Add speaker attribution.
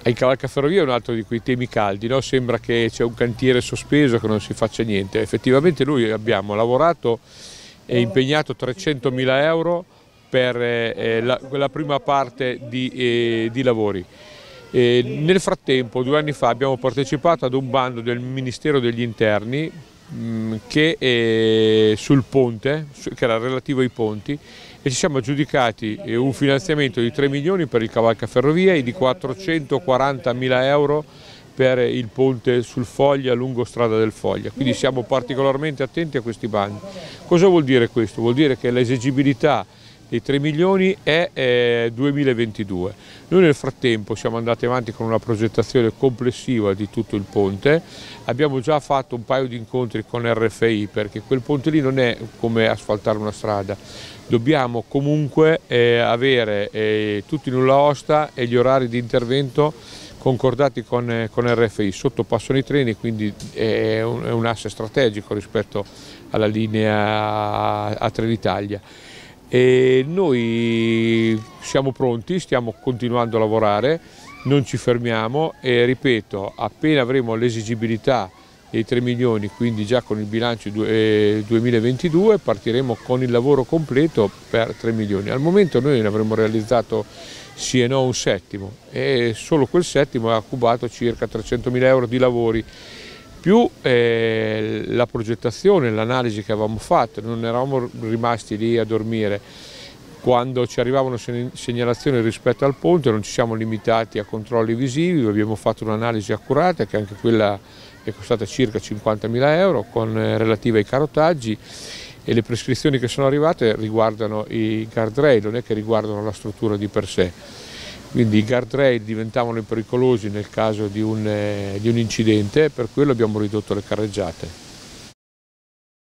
Speaker 1: Il cavalcaferrovia è un altro di quei temi caldi, no? Sembra che c'è un cantiere sospeso, che non si faccia niente. Effettivamente noi abbiamo lavorato e impegnato 300.000 euro per la prima parte di lavori. Nel frattempo, 2 anni fa, abbiamo partecipato ad un bando del Ministero degli Interni sul ponte, che era relativo ai ponti, e ci siamo aggiudicati un finanziamento di 3 milioni per il cavalcaferrovia e di 440.000 euro per il ponte sul Foglia, lungo strada del Foglia. Quindi siamo particolarmente attenti a questi bandi. Cosa vuol dire questo? Vuol dire che l'esigibilità dei 3 milioni è 2022. Noi nel frattempo siamo andati avanti con una progettazione complessiva di tutto il ponte, abbiamo già fatto un paio di incontri con RFI, perché quel ponte lì non è come asfaltare una strada, dobbiamo comunque avere tutti i nulla osta e gli orari di intervento concordati con RFI. Sotto passano i treni, quindi è un asse strategico rispetto alla linea a Trenitalia. E noi siamo pronti, stiamo continuando a lavorare, non ci fermiamo e ripeto, appena avremo l'esigibilità dei 3 milioni, quindi già con il bilancio 2022, partiremo con il lavoro completo per 3 milioni. Al momento noi ne avremmo realizzato sì e no un settimo, e solo quel settimo ha cubato circa 300.000 euro di lavori, più la progettazione, l'analisi che avevamo fatto. Non eravamo rimasti lì a dormire. Quando ci arrivavano segnalazioni rispetto al ponte non ci siamo limitati a controlli visivi, abbiamo fatto un'analisi accurata, che anche quella è costata circa 50.000 euro, con relativa ai carotaggi, e le prescrizioni che sono arrivate riguardano i guardrail, non è che riguardano la struttura di per sé. Quindi i guardrail diventavano pericolosi nel caso di un incidente, per quello abbiamo ridotto le carreggiate.